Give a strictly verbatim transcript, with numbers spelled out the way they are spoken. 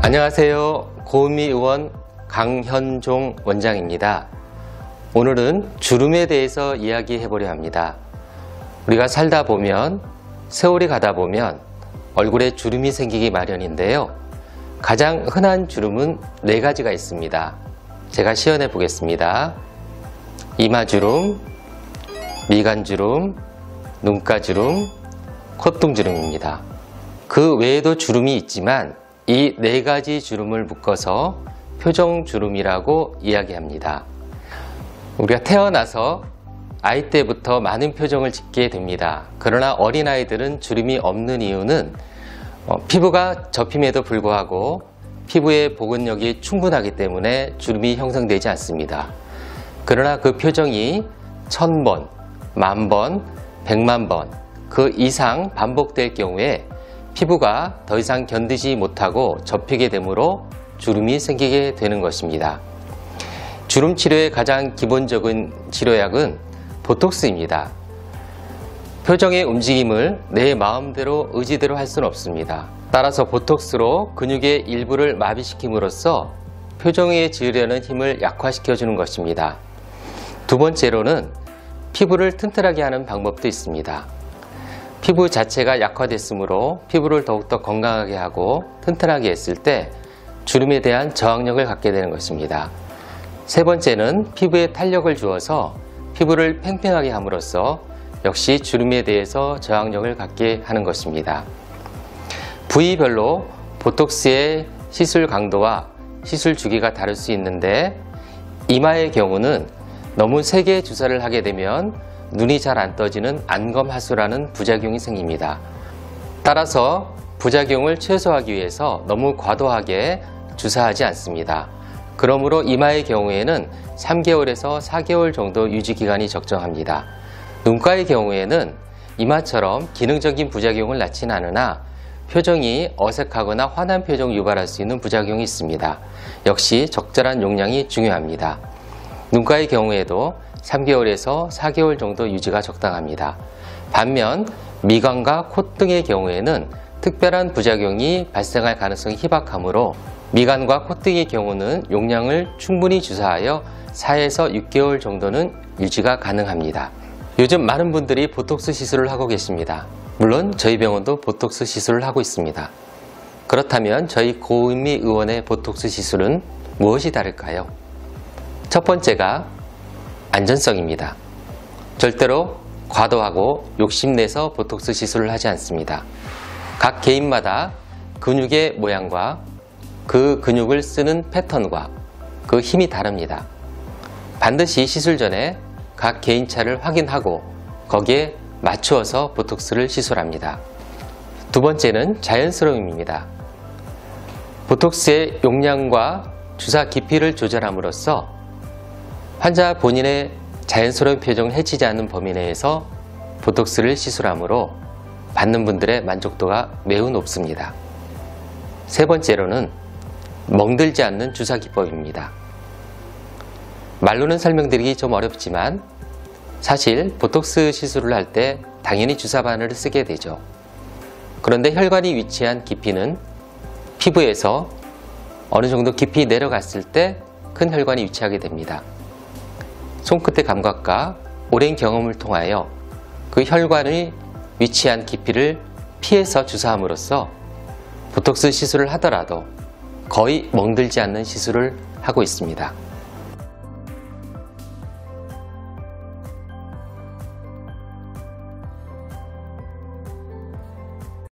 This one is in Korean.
안녕하세요. 고은미 의원 강현종 원장입니다. 오늘은 주름에 대해서 이야기해 보려 합니다. 우리가 살다 보면 세월이 가다 보면 얼굴에 주름이 생기기 마련인데요. 가장 흔한 주름은 네 가지가 있습니다. 제가 시연해 보겠습니다. 이마주름, 미간주름, 눈가주름, 콧등주름입니다. 그 외에도 주름이 있지만 이 네 가지 주름을 묶어서 표정주름이라고 이야기합니다. 우리가 태어나서 아이 때부터 많은 표정을 짓게 됩니다. 그러나 어린아이들은 주름이 없는 이유는 어, 피부가 접힘에도 불구하고 피부의 복원력이 충분하기 때문에 주름이 형성되지 않습니다. 그러나 그 표정이 천 번, 만 번, 백만 번 그 이상 반복될 경우에 피부가 더 이상 견디지 못하고 접히게 되므로 주름이 생기게 되는 것입니다. 주름 치료의 가장 기본적인 치료약은 보톡스입니다. 표정의 움직임을 내 마음대로 의지대로 할 수는 없습니다. 따라서 보톡스로 근육의 일부를 마비시킴으로써 표정에 지으려는 힘을 약화시켜주는 것입니다. 두 번째로는 피부를 튼튼하게 하는 방법도 있습니다. 피부 자체가 약화됐으므로 피부를 더욱더 건강하게 하고 튼튼하게 했을 때 주름에 대한 저항력을 갖게 되는 것입니다. 세 번째는 피부에 탄력을 주어서 피부를 팽팽하게 함으로써 역시 주름에 대해서 저항력을 갖게 하는 것입니다. 부위별로 보톡스의 시술 강도와 시술 주기가 다를 수 있는데 이마의 경우는 너무 세게 주사를 하게 되면 눈이 잘 안 떠지는 안검하수라는 부작용이 생깁니다. 따라서 부작용을 최소화하기 위해서 너무 과도하게 주사하지 않습니다. 그러므로 이마의 경우에는 삼 개월에서 사 개월 정도 유지기간이 적정합니다. 눈가의 경우에는 이마처럼 기능적인 부작용을 낳지는 않으나 표정이 어색하거나 환한 표정을 유발할 수 있는 부작용이 있습니다. 역시 적절한 용량이 중요합니다. 눈가의 경우에도 삼 개월에서 사 개월 정도 유지가 적당합니다. 반면 미간과 콧등의 경우에는 특별한 부작용이 발생할 가능성이 희박하므로 미간과 콧등의 경우는 용량을 충분히 주사하여 사에서 육 개월 정도는 유지가 가능합니다. 요즘 많은 분들이 보톡스 시술을 하고 계십니다. 물론 저희 병원도 보톡스 시술을 하고 있습니다. 그렇다면 저희 고은미 의원의 보톡스 시술은 무엇이 다를까요? 첫 번째가 안전성입니다. 절대로 과도하고 욕심내서 보톡스 시술을 하지 않습니다. 각 개인마다 근육의 모양과 그 근육을 쓰는 패턴과 그 힘이 다릅니다. 반드시 시술 전에 각 개인차를 확인하고 거기에 맞추어서 보톡스를 시술합니다. 두 번째는 자연스러움입니다. 보톡스의 용량과 주사 깊이를 조절함으로써 환자 본인의 자연스러운 표정을 해치지 않는 범위 내에서 보톡스를 시술하므로 받는 분들의 만족도가 매우 높습니다. 세 번째로는 멍들지 않는 주사 기법입니다. 말로는 설명드리기 좀 어렵지만 사실 보톡스 시술을 할 때 당연히 주사 바늘을 쓰게 되죠. 그런데 혈관이 위치한 깊이는 피부에서 어느 정도 깊이 내려갔을 때 큰 혈관이 위치하게 됩니다. 손끝의 감각과 오랜 경험을 통하여 그 혈관이 위치한 깊이를 피해서 주사함으로써 보톡스 시술을 하더라도 거의 멍들지 않는 시술을 하고 있습니다.